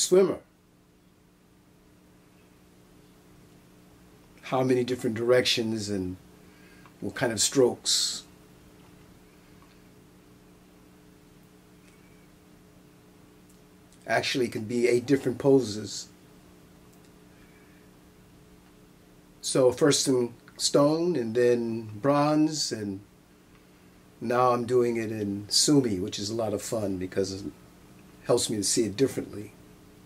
swimmer. How many different directions and what kind of strokes. Actually, it can be 8 different poses. So first in stone and then bronze, and now I'm doing it in Sumi, which is a lot of fun because it helps me to see it differently.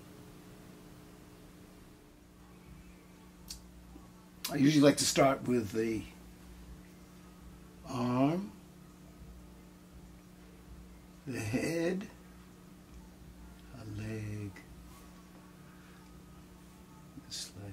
I usually like to start with the arm, the head, a leg, this leg,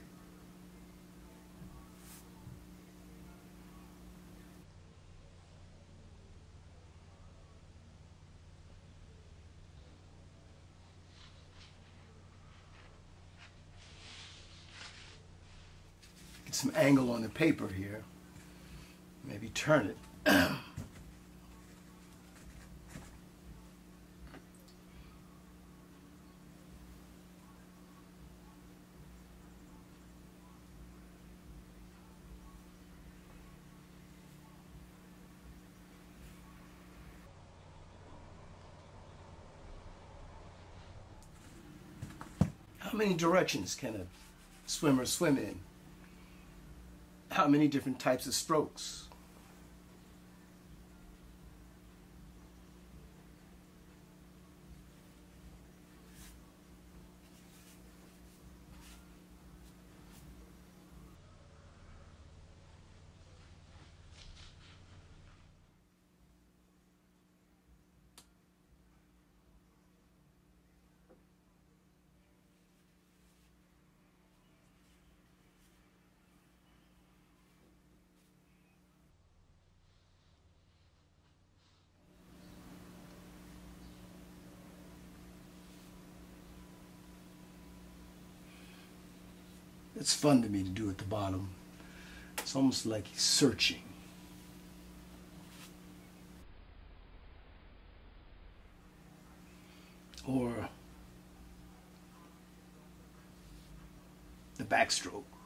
get some angle on the paper here, maybe turn it. How many directions can a swimmer swim in? How many different types of strokes? It's fun to me to do at the bottom. It's almost like he's searching. Or the backstroke.